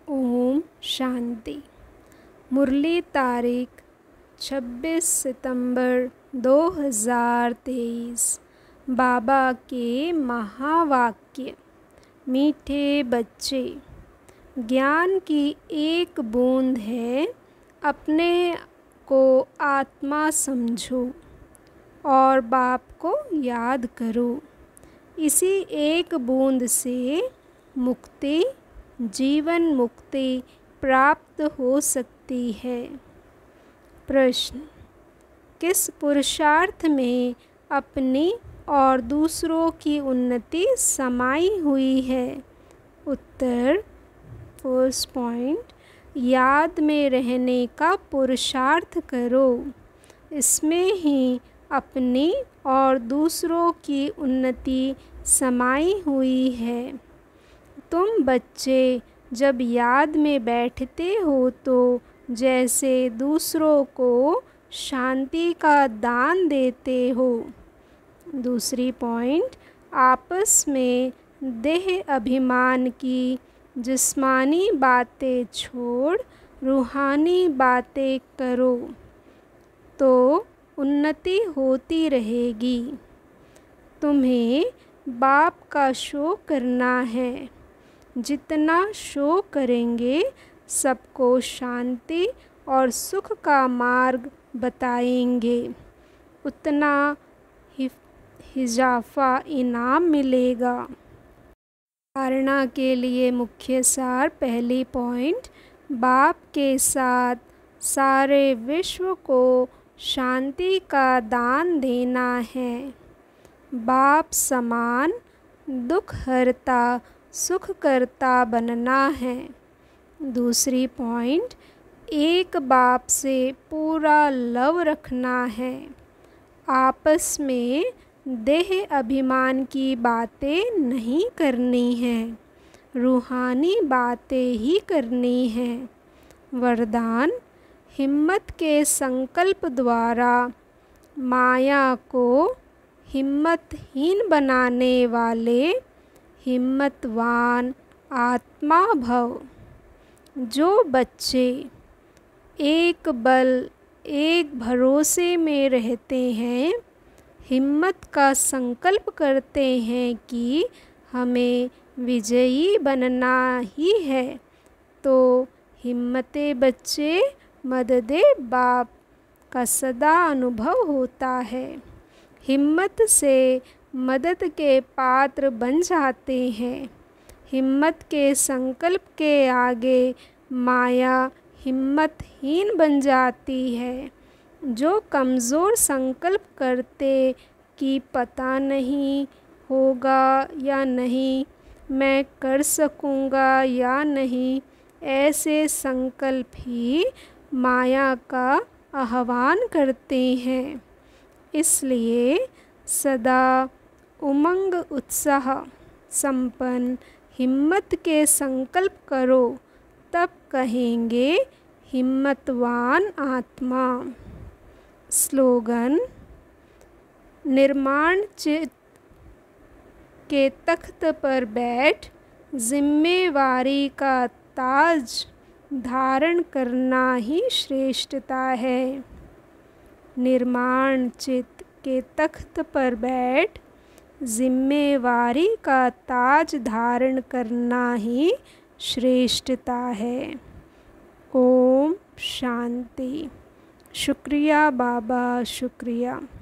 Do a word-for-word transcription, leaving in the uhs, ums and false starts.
ओम शांति। मुरली तारीख छब्बीस सितंबर दो हज़ार तेईस। बाबा के महावाक्य। मीठे बच्चे, ज्ञान की एक बूंद है, अपने को आत्मा समझो और बाप को याद करो। इसी एक बूंद से मुक्ति, जीवन मुक्ति प्राप्त हो सकती है। प्रश्न: किस पुरुषार्थ में अपनी और दूसरों की उन्नति समाई हुई है? उत्तर: फर्स्ट पॉइंट, याद में रहने का पुरुषार्थ करो। इसमें ही अपनी और दूसरों की उन्नति समाई हुई है। तुम बच्चे जब याद में बैठते हो तो जैसे दूसरों को शांति का दान देते हो। दूसरी पॉइंट, आपस में देह अभिमान की जिस्मानी बातें छोड़ रूहानी बातें करो तो उन्नति होती रहेगी। तुम्हें बाप का शो करना है। जितना शो करेंगे सबको शांति और सुख का मार्ग बताएंगे, उतना इजाफा इनाम मिलेगा। धारणा के लिए मुख्य सार। पहली पॉइंट, बाप के साथ सारे विश्व को शांति का दान देना है। बाप समान दुख हरता सुख करता बनना है। दूसरी पॉइंट, एक बाप से पूरा लव रखना है। आपस में देह अभिमान की बातें नहीं करनी हैं, रूहानी बातें ही करनी हैं। वरदान: हिम्मत के संकल्प द्वारा माया को हिम्मतहीन बनाने वाले हिम्मतवान आत्मा भव। जो बच्चे एक बल एक भरोसे में रहते हैं, हिम्मत का संकल्प करते हैं कि हमें विजयी बनना ही है, तो हिम्मते बच्चे मददे बाप का सदा अनुभव होता है। हिम्मत से मदद के पात्र बन जाते हैं। हिम्मत के संकल्प के आगे माया हिम्मतहीन बन जाती है। जो कमज़ोर संकल्प करते कि पता नहीं होगा या नहीं, मैं कर सकूँगा या नहीं, ऐसे संकल्प ही माया का आह्वान करते हैं। इसलिए सदा उमंग उत्साह संपन्न हिम्मत के संकल्प करो, तब कहेंगे हिम्मतवान आत्मा। स्लोगन: निर्माण चित्त के तख्त पर बैठ जिम्मेवारी का ताज धारण करना ही श्रेष्ठता है। निर्माण चित्त के तख्त पर बैठ जिम्मेवारी का ताज धारण करना ही श्रेष्ठता है। ओम शांति। शुक्रिया बाबा, शुक्रिया।